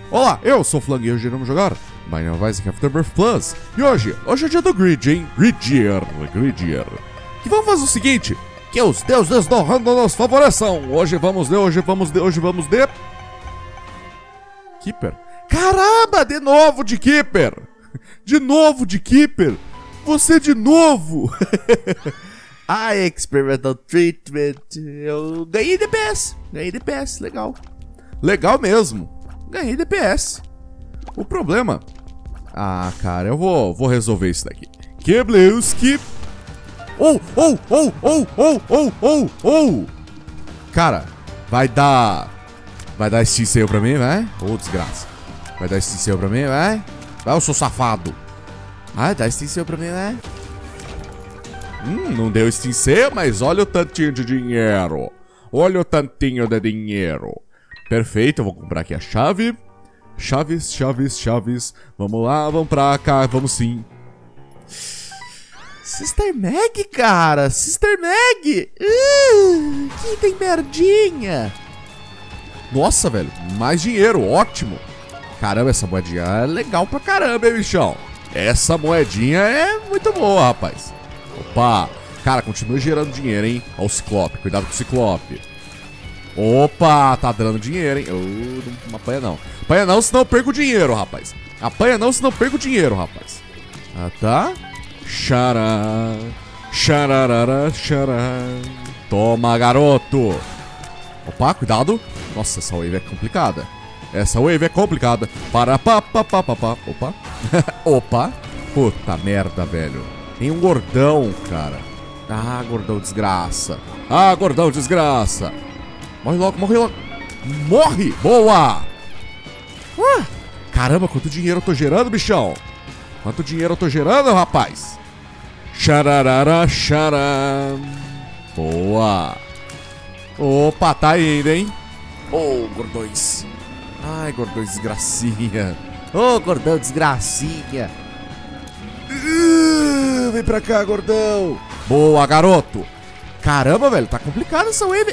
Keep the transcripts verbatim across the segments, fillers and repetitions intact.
Olá, eu sou o Flang e hoje iremos jogar Binding of Afterbirth Plus. E hoje, hoje é dia do Grid, hein? Grid Year, Grid Year. Que vamos fazer o seguinte, que os deuses do random nos favoreçam. Hoje vamos de, hoje vamos de, hoje vamos de... Keeper. Caramba, de novo de Keeper. De novo de Keeper. Você de novo. Ah, Experimental Treatment. Eu ganhei D P S. Ganhei D P S, legal. Legal mesmo. Ganhei D P S. O problema... Ah, cara, eu vou, vou resolver isso daqui. Keblewski. Oh, oh, oh, oh, oh, oh, oh, oh. Cara, vai dar... Vai dar esse seu pra mim, vai? Ô, oh, desgraça. Vai dar esse seu pra mim, vai? Vai, eu sou safado. Ah, dá esse seu pra mim, vai? Hum, não deu esse seu, mas olha o tantinho de dinheiro. Olha o tantinho de dinheiro. Perfeito, eu vou comprar aqui a chave. Chaves, chaves, chaves. Vamos lá, vamos pra cá, vamos sim. Sister Meg, cara. Sister Meg. Uh, que tem merdinha. Nossa, velho, mais dinheiro, ótimo. Caramba, essa moedinha é legal pra caramba, hein, bichão. Essa moedinha é muito boa, rapaz. Opa, cara, continua gerando dinheiro, hein. Olha o Ciclope, cuidado com o Ciclope. Opa, tá dando dinheiro, hein. Oh, não apanha não. Apanha não, senão eu perco dinheiro, rapaz. Apanha não, senão eu perco dinheiro, rapaz. Ah, tá. Xará. Xararara, xará. Toma, garoto. Opa, cuidado. Nossa, essa wave é complicada. Essa wave é complicada. Para, pá, pá, pá, pá, pá. Opa. Opa. Puta merda, velho. Tem um gordão, cara. Ah, gordão desgraça. Ah, gordão desgraça. Morre logo, morre logo. Morre! Boa! Uh, caramba, quanto dinheiro eu tô gerando, bichão. Quanto dinheiro eu tô gerando, rapaz. Xararara, xará. Boa. Opa, tá indo, hein. Ô, oh, gordões. Ai, gordões desgracinha. Ô, oh, gordão desgracinha. Uh, vem pra cá, gordão. Boa, garoto. Caramba, velho, tá complicado essa wave.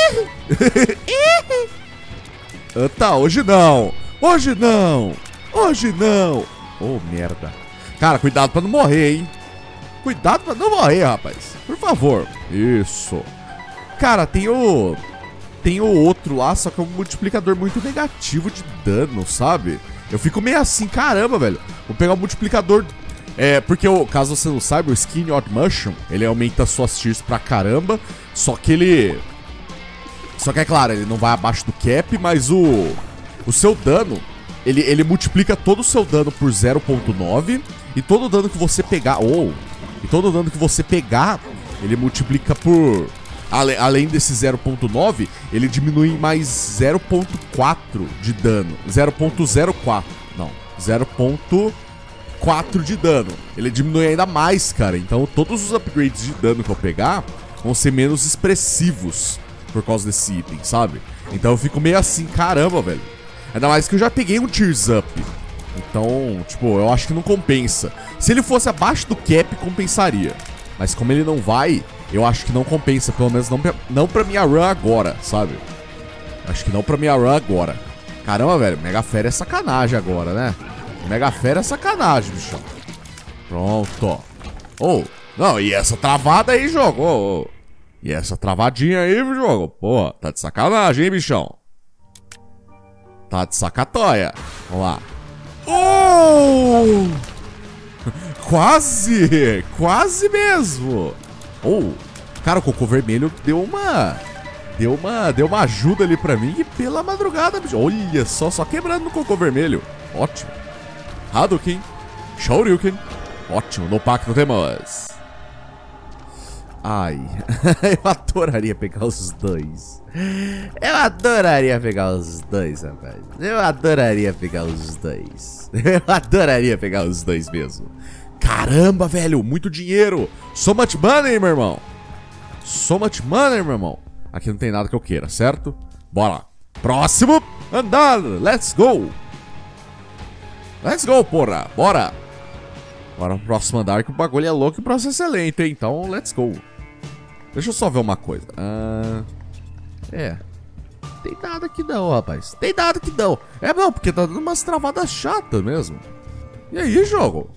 Ah, tá, hoje não. Hoje não. Hoje não. Oh, merda. Cara, cuidado pra não morrer, hein. Cuidado pra não morrer, rapaz. Por favor. Isso. Cara, tem o... Tem o outro lá, só que é um multiplicador muito negativo de dano, sabe? Eu fico meio assim, caramba, velho. Vou pegar o multiplicador... É, porque, caso você não saiba, o Skin Odd Mushroom, ele aumenta suas tiers pra caramba, só que ele... Só que é claro, ele não vai abaixo do cap, mas o... O seu dano, ele, ele multiplica todo o seu dano por zero ponto nove, e todo o dano que você pegar... Oh! E todo o dano que você pegar, ele multiplica por... Ale, além desse zero ponto nove, ele diminui mais zero ponto quatro de dano. zero ponto zero quatro. Não, zero ponto quatro de dano. Ele diminui ainda mais, cara. Então todos os upgrades de dano que eu pegar vão ser menos expressivos por causa desse item, sabe? Então eu fico meio assim, caramba, velho. Ainda mais que eu já peguei um Tears Up. Então, tipo, eu acho que não compensa. Se ele fosse abaixo do cap, compensaria. Mas como ele não vai, eu acho que não compensa. Pelo menos não pra, não pra minha run agora, sabe? Acho que não pra minha run agora. Caramba, velho, Mega Fera é sacanagem agora, né? Mega Fera é sacanagem, bichão. Pronto. Oh, não, e essa travada aí, jogo? Oh, oh. E essa travadinha aí, jogo? Pô, tá de sacanagem, hein, bichão? Tá de sacatóia. Vamos lá. Oh! Quase! Quase mesmo! Oh, cara, o cocô vermelho deu uma... Deu uma... Deu uma ajuda ali pra mim pela madrugada, bicho. Olha só, só quebrando no cocô vermelho. Ótimo. Hadouken. Shoryuken. Ótimo, no pacto temos. Ai, eu adoraria pegar os dois. Eu adoraria pegar os dois, rapaz. Eu adoraria pegar os dois. Eu adoraria pegar os dois mesmo. Caramba, velho, muito dinheiro. So much money, meu irmão. So much money, meu irmão. Aqui não tem nada que eu queira, certo? Bora. Próximo andar, let's go. Let's go, porra, bora. Bora pro próximo andar que o bagulho é louco e o processo é lento, hein? Então, let's go. Deixa eu só ver uma coisa. Ah, é. Tem nada aqui não, rapaz. Tem nada aqui não. É não, porque tá dando umas travadas chatas mesmo. E aí, jogo?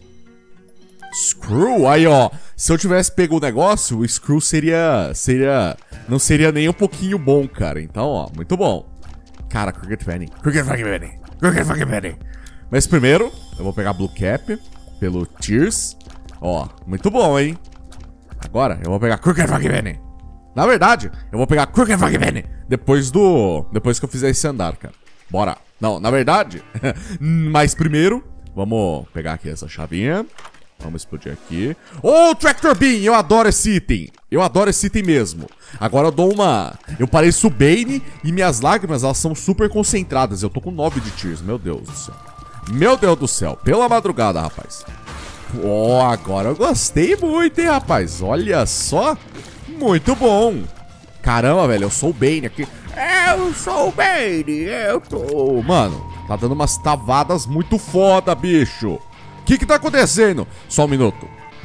Screw, aí ó, se eu tivesse pego o negócio, o Screw seria, seria, não seria nem um pouquinho bom, cara. Então, ó, muito bom. Cara, Crooked Penny, Crooked Fucking Penny, Crooked Fucking Penny. Mas primeiro, eu vou pegar Blue Cap pelo Tears. Ó, muito bom, hein. Agora, eu vou pegar Crooked Fucking Penny. Na verdade, eu vou pegar Crooked Fucking Penny depois do, depois que eu fizer esse andar, cara. Bora. Não, na verdade, mas primeiro, vamos pegar aqui essa chavinha. Vamos explodir aqui. Oh, Tractor Beam! Eu adoro esse item. Eu adoro esse item mesmo. Agora eu dou uma... Eu pareço o Bane e minhas lágrimas, elas são super concentradas. Eu tô com nove de tears. Meu Deus do céu. Meu Deus do céu. Pela madrugada, rapaz. Oh, agora eu gostei muito, hein, rapaz. Olha só. Muito bom. Caramba, velho. Eu sou o Bane aqui. Eu sou o Bane. Eu tô... Mano, tá dando umas tavadas muito foda, bicho. O que que tá acontecendo? Só um minuto.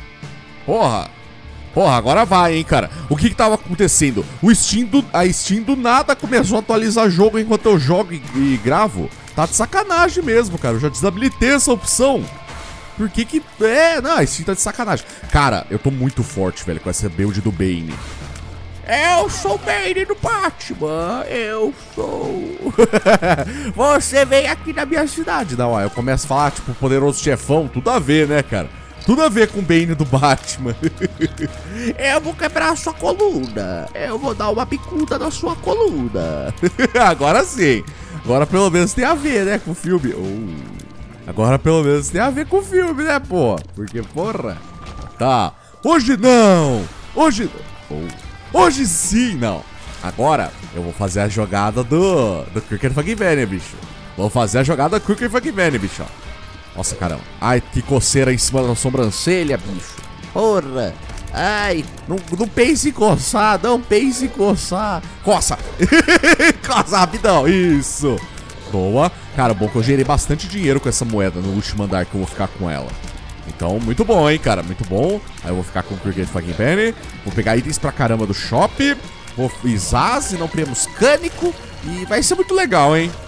Porra. Porra, agora vai, hein, cara. O que que tava acontecendo? O Steam do... A Steam do nada começou a atualizar jogo enquanto eu jogo e, e gravo. Tá de sacanagem mesmo, cara. Eu já desabilitei essa opção. Por que que... É, não, a Steam tá de sacanagem. Cara, eu tô muito forte, velho, com essa build do Bane. Eu sou o Bane do Batman. Eu sou... Você vem aqui na minha cidade. Não, ó, eu começo a falar, tipo, poderoso chefão. Tudo a ver, né, cara? Tudo a ver com o Bane do Batman. Eu vou quebrar a sua coluna. Eu vou dar uma bicuda na sua coluna. Agora sim. Agora pelo menos tem a ver, né, com o filme. Oh. Agora pelo menos tem a ver com o filme, né, pô? Porque, porra... Tá. Hoje não. Hoje... Oh. Hoje sim, não. Agora eu vou fazer a jogada do, do Crooked Fucking Penny, bicho. Vou fazer a jogada do Crooked Fucking Penny, bicho. Nossa, caramba. Ai, que coceira em cima da sobrancelha, bicho. Porra. Ai, não, não pense em coçar, não pense em coçar. Coça. Coça rapidão, isso. Boa. Cara, bom que eu gerei bastante dinheiro com essa moeda no último andar que eu vou ficar com ela. Então, muito bom, hein, cara, muito bom. Aí eu vou ficar com o Crooked Fucking Penny. Vou pegar itens pra caramba do shop. Vou Izaz e não premos cânico. E vai ser muito legal, hein.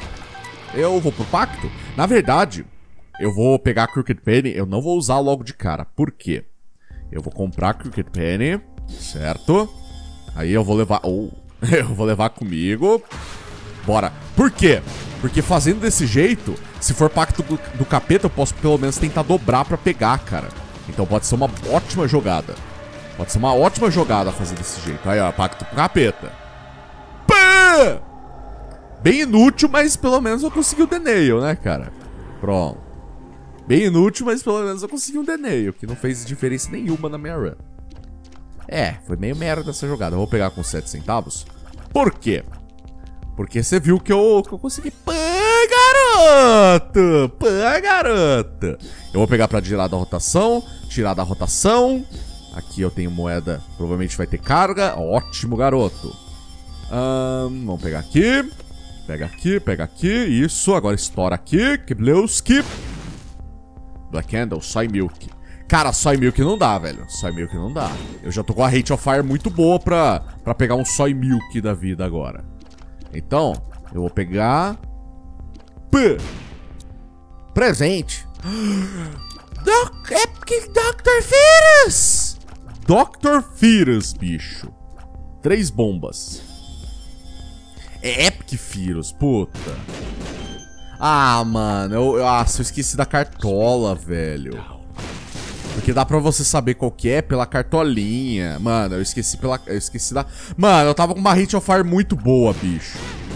Eu vou pro pacto. Na verdade, eu vou pegar a Crooked Penny. Eu não vou usar logo de cara. Por quê? Eu vou comprar a Crooked Penny, certo? Aí eu vou levar... Oh, eu vou levar comigo. Bora. Por quê? Porque fazendo desse jeito, se for pacto do, do capeta, eu posso pelo menos tentar dobrar pra pegar, cara. Então pode ser uma ótima jogada. Pode ser uma ótima jogada fazer desse jeito. Aí, ó, pacto do capeta. Pã! Bem inútil, mas pelo menos eu consegui o Denail, né, cara? Pronto. Bem inútil, mas pelo menos eu consegui um Denail, que não fez diferença nenhuma na minha run. É, foi meio merda essa jogada. Eu vou pegar com sete centavos. Por quê? Porque você viu que eu, que eu consegui... Pã, garoto! Pã, garota! Eu vou pegar pra tirar da rotação. Tirar da rotação. Aqui eu tenho moeda. Provavelmente vai ter carga. Ótimo, garoto. Um, vamos pegar aqui. Pega aqui, pega aqui. Isso, agora estoura aqui. Kiblewski. Black Candle, Soy Milk. Cara, Soy Milk não dá, velho. Soy Milk não dá. Eu já tô com a Rate of Fire muito boa pra, pra pegar um Soy Milk da vida agora. Então, eu vou pegar... P. Presente. Doc... Epic doutor Fetus! doutor Fetus, bicho. Três bombas. É Epic Fetus, puta. Ah, mano. Eu, eu, ah, eu esqueci da cartola, velho. Porque dá pra você saber qual que é pela cartolinha. Mano, eu esqueci pela... Eu esqueci da... Mano, eu tava com uma Rate of Fire muito boa, bicho.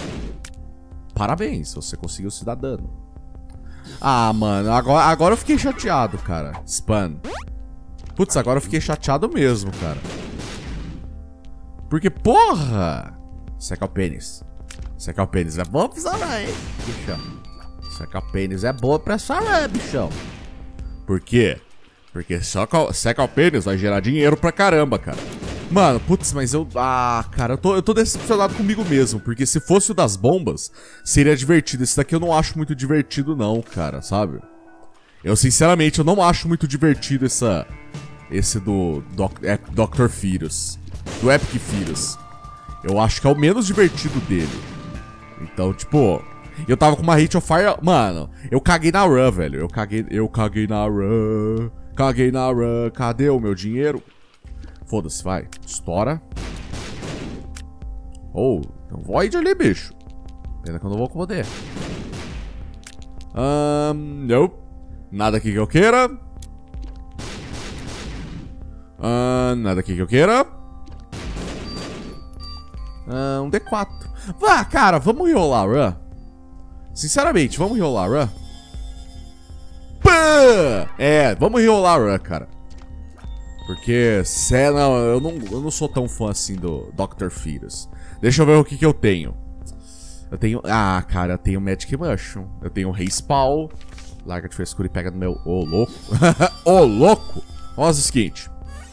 Parabéns, você conseguiu se dar dano. Ah, mano, agora, agora eu fiquei chateado, cara. Spam. Putz, agora eu fiquei chateado mesmo, cara. Porque, porra... Secar o pênis. Secar o pênis é bom pra essa rã, hein, bichão. Secar o pênis é boa pra essa rã, bichão. Por quê? Porque secar o pênis vai gerar dinheiro pra caramba, cara. Mano, putz, mas eu... Ah, cara, eu tô, eu tô decepcionado comigo mesmo. Porque se fosse o das bombas, seria divertido. Esse daqui eu não acho muito divertido não, cara, sabe? Eu, sinceramente, eu não acho muito divertido essa... Esse do doc, é, doutor Fetus. Do Epic Fetus. Eu acho que é o menos divertido dele. Então, tipo, eu tava com uma Rate of Fire... Mano, eu caguei na run, velho. Eu caguei, eu caguei na run. Caguei na run. Cadê o meu dinheiro? Foda-se, vai. Estoura. Oh, tem um Void ali, bicho. Pena que eu não vou poder. Ahn, um, nope. Nada aqui que eu queira. Ahn, um, nada aqui que eu queira. Ahn, um D quatro. Vá, cara, vamos enrolar, run. Sinceramente, vamos enrolar, run. Pã! É, vamos enrolar, run, cara. Porque, sé, não, eu não, eu não sou tão fã assim do doutor Fetus. Deixa eu ver o que que eu tenho. Eu tenho... Ah, cara, eu tenho Magic Mushroom. Eu tenho Respawn. Larga de frescura e pega no meu... Ô, oh, louco. Ô, oh, louco. Olha o seguinte.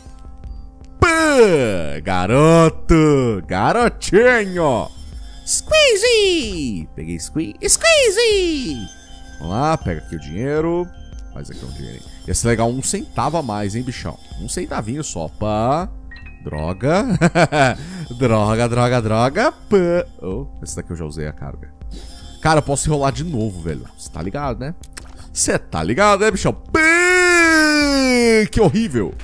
Pã! Garoto. Garotinho. Squeezy. Peguei Squeezy. Squeezy. Vamos lá, pega aqui o dinheiro. Faz aqui um dinheiro. Ia ser legal um centavo a mais, hein, bichão. Um centavinho só. Pá. Droga. droga, droga, droga. Pã. Oh, esse daqui eu já usei a carga. Cara, eu posso enrolar de novo, velho. Você tá ligado, né? Você tá ligado, né, bichão? Pã. Que horrível.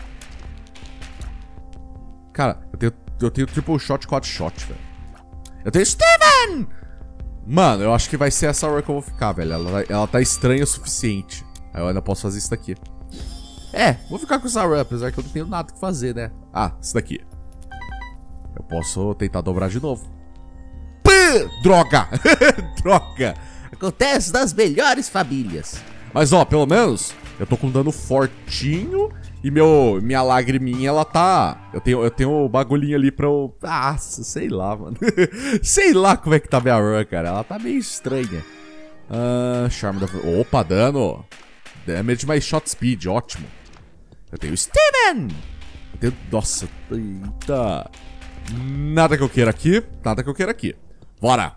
Cara, eu tenho, eu tenho triple shot, quad shot, velho. Eu tenho Steven! Mano, eu acho que vai ser essa hora que eu vou ficar, velho. Ela, ela tá estranha o suficiente. Aí eu ainda posso fazer isso daqui. É, vou ficar com essa run, apesar que eu não tenho nada que fazer, né? Ah, isso daqui. Eu posso tentar dobrar de novo. Pã! Droga! Droga! Acontece das melhores famílias. Mas, ó, pelo menos eu tô com dano fortinho. E meu, minha lagriminha, ela tá... Eu tenho, eu tenho o bagulhinho ali pra eu... Ah, sei lá, mano. Sei lá como é que tá minha run, cara. Ela tá meio estranha. Ah, Charme da... Opa, dano. Damage mais shot speed, ótimo. Eu tenho Steven. Eu tenho... Nossa, eita. Nada que eu queira aqui. Nada que eu queira aqui. Bora.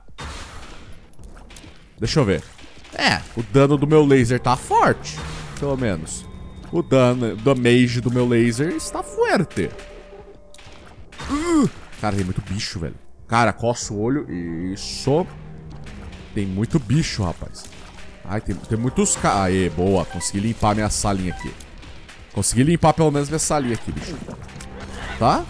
Deixa eu ver. É, o dano do meu laser tá forte. Pelo menos. O dano, damage do meu laser está forte. Uh, cara, tem muito bicho, velho. Cara, coça o olho. Isso. Tem muito bicho, rapaz. Ai, tem, tem muitos caras. Aê, boa. Consegui limpar minha salinha aqui. Consegui limpar pelo menos minha salinha aqui, bicho. Tá?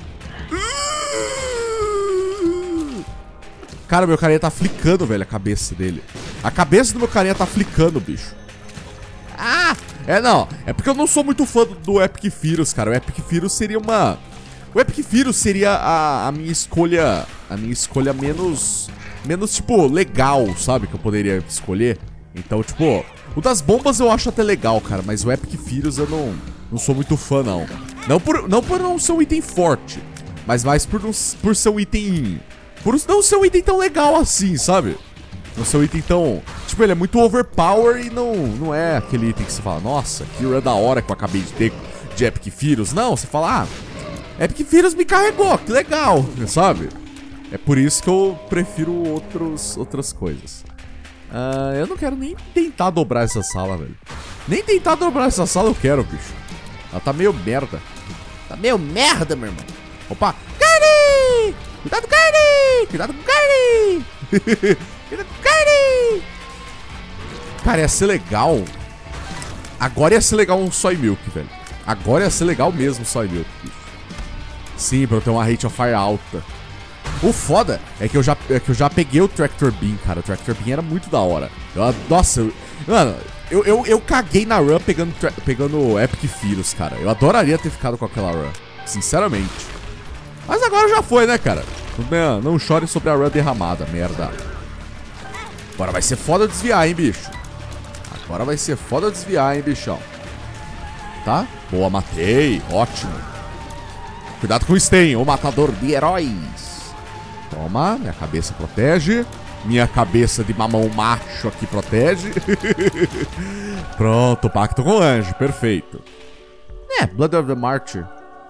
Uh, cara, meu carinha tá flicando, velho, a cabeça dele. A cabeça do meu carinha tá flicando, bicho. Ah! É, não. É porque eu não sou muito fã do, do Epic Fetus, cara. O Epic Fetus seria uma... O Epic Fetus seria a, a minha escolha... A minha escolha menos... Menos, tipo, legal, sabe? Que eu poderia escolher. Então, tipo... O das bombas eu acho até legal, cara. Mas o Epic Fetus eu não... Não sou muito fã, não. Não por não, por não ser um item forte. Mas mais por, não, por ser um item... Por não ser um item tão legal assim, sabe? Não ser um item tão... Tipo, ele é muito overpower e não, não é aquele item que você fala, nossa, que run da hora que eu acabei de ter de Epic Fetus. Não, você fala, ah, Epic Fetus me carregou, que legal, sabe? É por isso que eu prefiro outros, outras coisas. Uh, eu não quero nem tentar dobrar essa sala, velho. Nem tentar dobrar essa sala eu quero, bicho. Ela tá meio merda. Tá meio merda, meu irmão. Opa, Carne! Cuidado, Carne! Cuidado com Carne! Cuidado com Carne! Cara, ia ser legal. Agora ia ser legal um Soy Milk, velho. Agora ia ser legal mesmo o Soy Milk, bicho. Sim, pra eu ter uma Rate of Fire alta. O foda é que eu já, é que eu já peguei o Tractor Beam, cara. O Tractor Beam era muito da hora. Eu, nossa, eu, mano, eu, eu, eu caguei na run pegando, pegando Epic Fetus, cara. Eu adoraria ter ficado com aquela run, sinceramente. Mas agora já foi, né, cara? Não, não chore sobre a run derramada, merda. Agora vai ser foda desviar, hein, bicho. Agora vai ser foda desviar, hein, bichão. Tá? Boa, matei. Ótimo. Cuidado com o Sten, o matador de heróis. Toma, minha cabeça protege. Minha cabeça de mamão macho aqui protege. Pronto, pacto com o anjo, perfeito. É, Blood of the Martyr.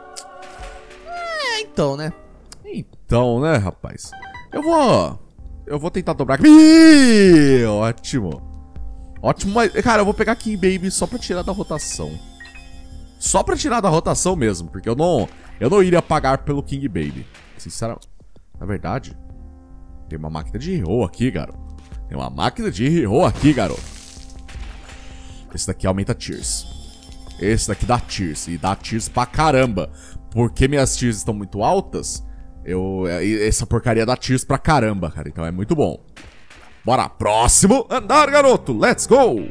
É, então, né? Então, né, rapaz? Eu vou... Eu vou tentar dobrar aqui. Ih, ótimo. Ótimo, mas... Cara, eu vou pegar King Baby só pra tirar da rotação. Só pra tirar da rotação mesmo, porque eu não... Eu não iria pagar pelo King Baby. Sinceramente. Na verdade... tem uma máquina de hero aqui, garoto. Tem uma máquina de hero aqui, garoto. Esse daqui aumenta tears. Esse daqui dá tears. E dá tears pra caramba. Porque minhas tears estão muito altas, eu, essa porcaria dá tears pra caramba, cara. Então é muito bom. Bora, próximo andar, garoto. Let's go.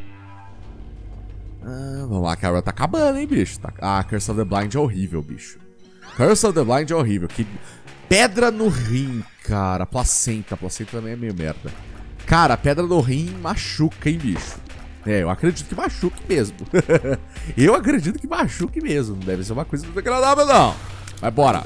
Ah, vamos lá, cara. Tá acabando, hein, bicho. Tá... Ah, Curse of the Blind é horrível, bicho. Curse of the Blind é horrível. Que... Pedra no rim, cara. Placenta. Placenta também é meio merda. Cara, pedra no rim machuca, hein, bicho. É, eu acredito que machuque mesmo. Eu acredito que machuque mesmo. Não deve ser uma coisa muito agradável, não. Mas bora.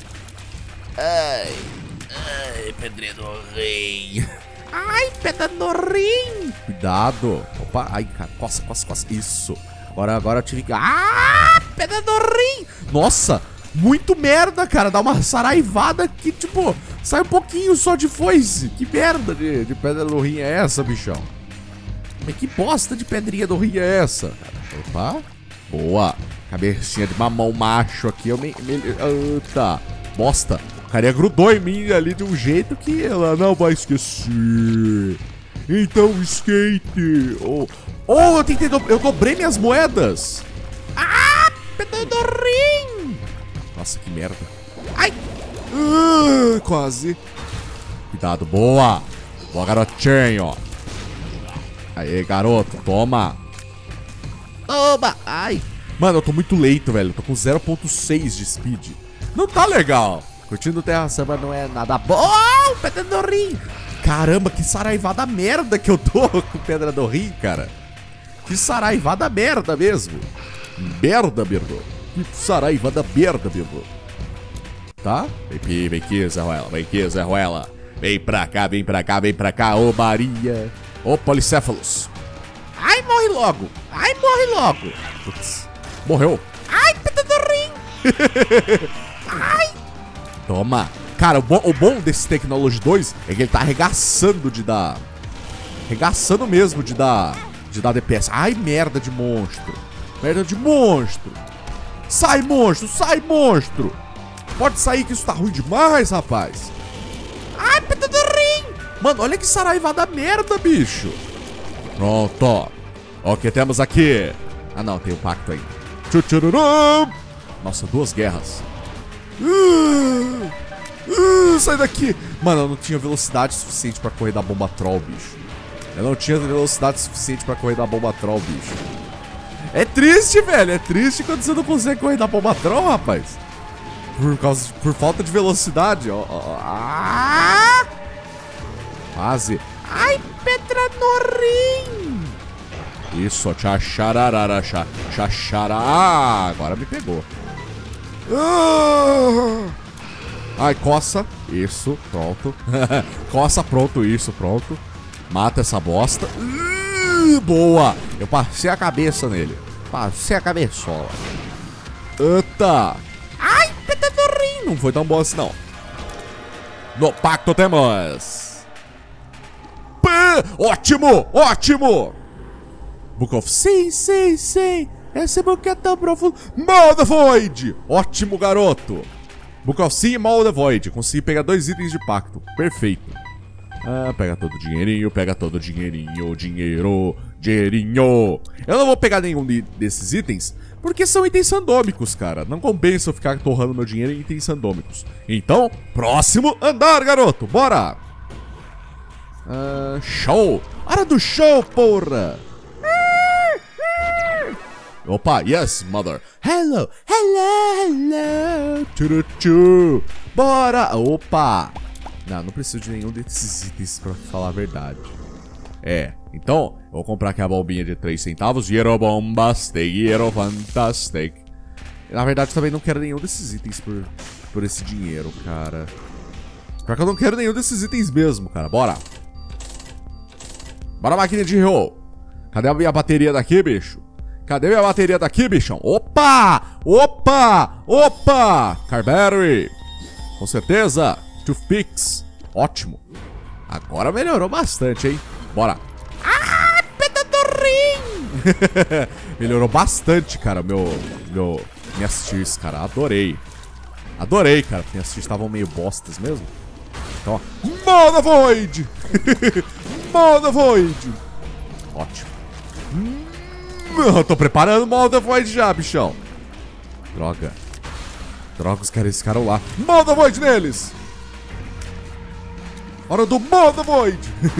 Ai, ai, pedrinha no rim. Ai, pedra no rim. Cuidado. Opa, ai, cara. Coça, coça, coça. Isso. Agora, agora eu tive que... Ah, pedra no rim. Nossa, muito merda, cara. Dá uma saraivada que, tipo, sai um pouquinho só de foice. Que merda de, de pedra no rim é essa, bichão? Mas que bosta de pedrinha do rim é essa? Opa, boa. Cabecinha de mamão macho aqui. Eu me... me tá. Bosta. O cara grudou em mim ali de um jeito que ela não vai esquecer. Então, skate. Oh, oh eu tentei... Do... Eu dobrei minhas moedas. Ah, pedra do rim. Nossa, que merda. Ai. Uh, quase. Cuidado, boa. Boa, garotinho. Aê, garoto, toma. Oba, ai. Mano, eu tô muito leito, velho. Eu tô com zero ponto seis de speed. Não tá legal. Curtindo Terra Samba não é nada bom. Oh, pedra do rim. Caramba, que saraivada merda que eu tô com pedra do rim, cara. Que saraivada merda mesmo. Merda, merda. Que saraivada merda, merda. Tá? Vem aqui, vem aqui, Zé Ruela. Vem aqui, Zé Ruela. Vem pra cá, vem pra cá, vem pra cá. Ô, Maria. Ô, Policéfalos. Ai, morre logo. Ai, morre logo. Putz, morreu. Ai, pedra do rim. Ai. Toma. Cara, o bom, o bom desse Technology dois é que ele tá arregaçando de dar... Arregaçando mesmo de dar... De dar D P S. Ai, merda de monstro. Merda de monstro. Sai, monstro. Sai, monstro. Pode sair que isso tá ruim demais, rapaz. Ai, pedra do rim. Mano, olha que saraivada merda, bicho. Pronto, ó. Ó, o que temos aqui? Ah, não, tem o pacto aí. Tchutchururum. Nossa, duas guerras. Uh, uh, sai daqui. Mano, eu não tinha velocidade suficiente pra correr da bomba troll, bicho. Eu não tinha velocidade suficiente pra correr da bomba troll, bicho. É triste, velho. É triste quando você não consegue correr da bomba troll, rapaz. Por causa de, por falta de velocidade, ó. ó. Ah! Quase. Ai, pedra no rim. Isso, tchachararara, tchachara. Ah, agora me pegou. Ah! Ai, coça. Isso, pronto. Coça, pronto, isso, pronto. Mata essa bosta. Uh, boa. Eu passei a cabeça nele. Passei a cabeçola. Eita. Ai, pedra do rim. Não foi tão bom assim, não. No pacto temos... Ótimo, ótimo. Book of... Sim, sim, sim. Esse book é tão profundo. Maul the Void. Ótimo, garoto. Book of Sim e Maul the Void. Consegui pegar dois itens de pacto. Perfeito. Ah, pega todo o dinheirinho, pega todo o dinheirinho, dinheiro, dinheirinho. Eu não vou pegar nenhum de, desses itens, porque são itens randômicos, cara. Não compensa eu ficar torrando meu dinheiro em itens randômicos. Então, próximo andar, garoto. Bora. Uh, show! Hora do show, porra! Opa, yes, mother! Hello, hello, hello! Tchu-tchu! Bora! Opa! Não, não preciso de nenhum desses itens pra falar a verdade. É, então, eu vou comprar aqui a bombinha de três centavos. Euro bombastic, euro fantastic. Na verdade, também não quero nenhum desses itens por, por esse dinheiro, cara. Pior que eu não quero nenhum desses itens mesmo, cara. Bora! Bora, máquina de hero. Cadê a minha bateria daqui, bicho? Cadê minha bateria daqui, bichão? Opa! Opa! Opa! Carberry. Com certeza. Toothpicks. Ótimo. Agora melhorou bastante, hein? Bora. Ah, pedra do rim! Melhorou bastante, cara, meu... meu minhas tiers, cara. Adorei. Adorei, cara. Minhas tiers estavam meio bostas mesmo. Então, ó. Moda Void! Moda Void! Ótimo. Hum, eu tô preparando Moda Void já, bichão. Droga. Droga, os caras ficaram lá. Moda Void neles! Hora do Moda Void!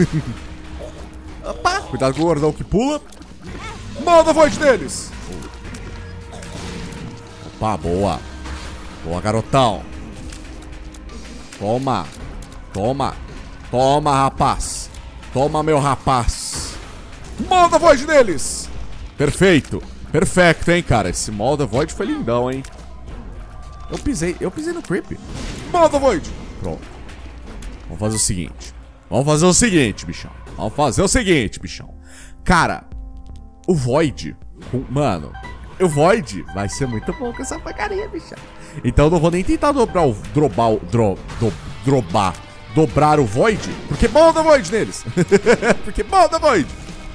Opa! Cuidado com o gordão que pula. Moda Void neles! Opa, boa. Boa, garotão. Toma. Toma. Toma, rapaz. Toma, meu rapaz. Moda Void neles! Perfeito. Perfeito, hein, cara. Esse Moda Void foi lindão, hein. Eu pisei, eu pisei no creep. Moda Void! Pronto. Vamos fazer o seguinte. Vamos fazer o seguinte, bichão. Vamos fazer o seguinte, bichão. Cara, o Void... Mano, o Void vai ser muito bom com essa porcaria, bichão. Então eu não vou nem tentar dobrar o... Drobar o... Dro, do, drobar. Dobrar o Void. Porque Moda Void neles. Porque Moda Void.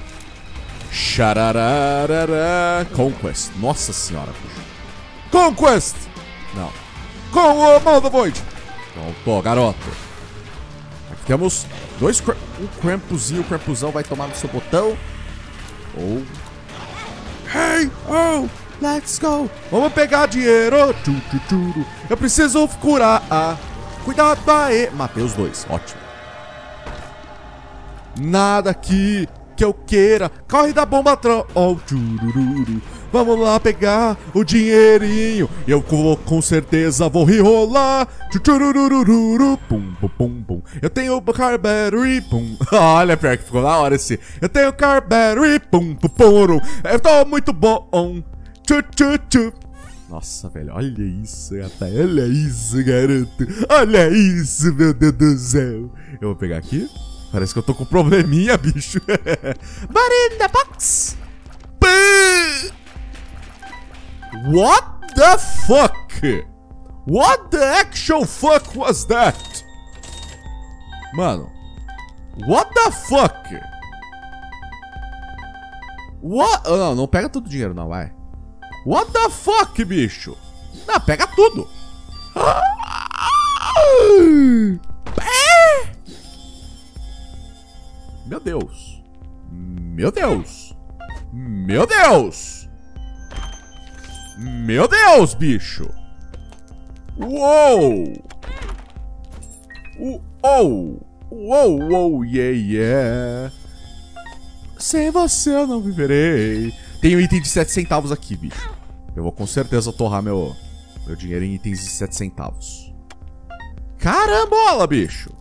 Xarararara. Conquest. Nossa senhora, bicho. Conquest! Não. Com o Moda Void. Pronto, garoto. Aqui temos dois... Um Krampusinho. O Krampusão vai tomar no seu botão. Ou... Hey, oh, let's go. Vamos pegar dinheiro. Eu preciso curar. Ah, cuidado aí. Matei os dois, ótimo. Nada aqui que eu queira. Corre da bomba tro... Oh, tchurururu. Vamos lá pegar o dinheirinho. Eu com, com certeza vou rolar. Tchururururu. Pum, pum, pum, pum. Eu tenho car battery. Pum. Olha, pior que ficou na hora esse. Eu tenho car battery. Pum, pum, pum. Eu tô muito bom. Tchu, tchu, tchu. Nossa, velho, olha isso, rapaz. Olha isso, garoto. Olha isso, meu Deus do céu. Eu vou pegar aqui. Parece que eu tô com probleminha, bicho. But in the box. What the fuck? What the actual fuck was that? Mano. What the fuck? What? Oh, não, não pega todo o dinheiro, não, vai. What the fuck, bicho? Não, pega tudo. Meu Deus. Meu Deus. Meu Deus. Meu Deus, bicho. Uou. Uou. Uou, uou, yeah, yeah. Sem você eu não viverei. Tem um item de sete centavos aqui, bicho. Eu vou com certeza torrar meu, meu dinheiro em itens de sete centavos. Carambola, bicho.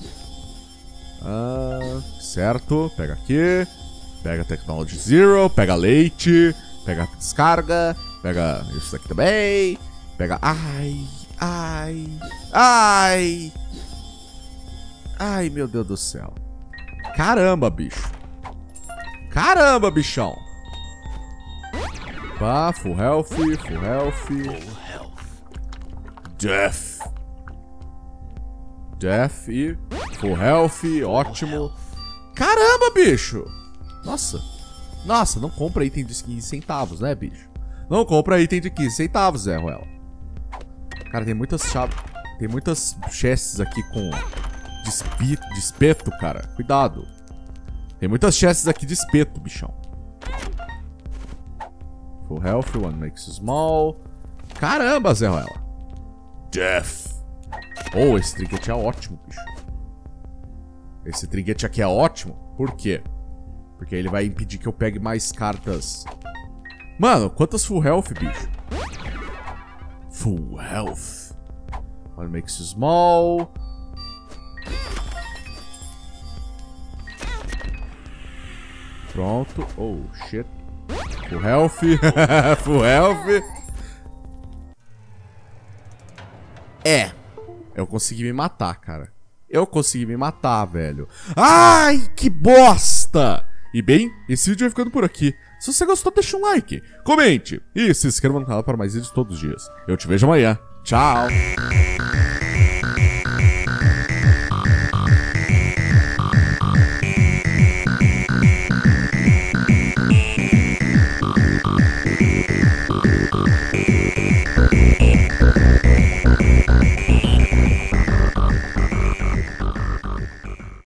Ah, certo. Pega aqui. Pega Technology Zero. Pega leite. Pega descarga. Pega isso aqui também. Pega... Ai, ai, ai. Ai, meu Deus do céu. Caramba, bicho. Caramba, bichão. Pá, full health, full health. Full health. Death. Death e full health, ótimo. Caramba, bicho. Nossa. Nossa, não compra item de quinze centavos, né, bicho? Não compra item de quinze centavos, Zé Ruela. Cara, tem muitas chaves. Tem muitas chests aqui com despi... de espeto, cara. Cuidado. Tem muitas chests aqui de espeto, bichão. Full health, one makes you small. Caramba, Zé Ruela. Death. Oh, esse trinket é ótimo, bicho. Esse trinket aqui é ótimo. Por quê? Porque ele vai impedir que eu pegue mais cartas. Mano, quantas full health, bicho? Full health. One makes you small. Pronto. Oh, shit. Full health. Full health. É. Eu consegui me matar, cara. Eu consegui me matar, velho. Ai, que bosta! E bem, esse vídeo vai ficando por aqui. Se você gostou, deixa um like, comente e se inscreva no canal para mais vídeos todos os dias. Eu te vejo amanhã. Tchau!